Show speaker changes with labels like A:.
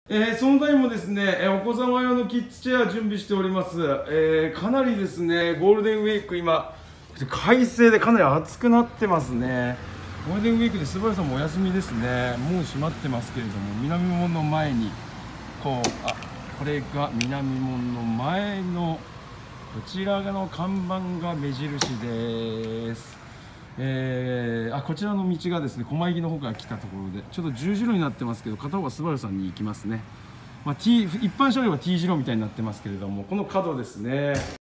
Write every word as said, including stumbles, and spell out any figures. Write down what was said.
A: えー、その他にもですね、えーお子様用のキッズチェア準備しております。えーかなりですね、ゴールデンウィーク今、快晴でかなり暑くなってますね。ゴールデンウィークでスバルさんもお休みですね。もう閉まってますけれども、南門の前に、こう、あ、これが南門の前の、こちらの看板が目印です。えー、あこちらの道がですね、狛江の方から来たところで、ちょっと十字路になってますけど、片方がスバルさんに行きますね。まあ、T、一般車両は T 字路みたいになってますけれども、この角ですね。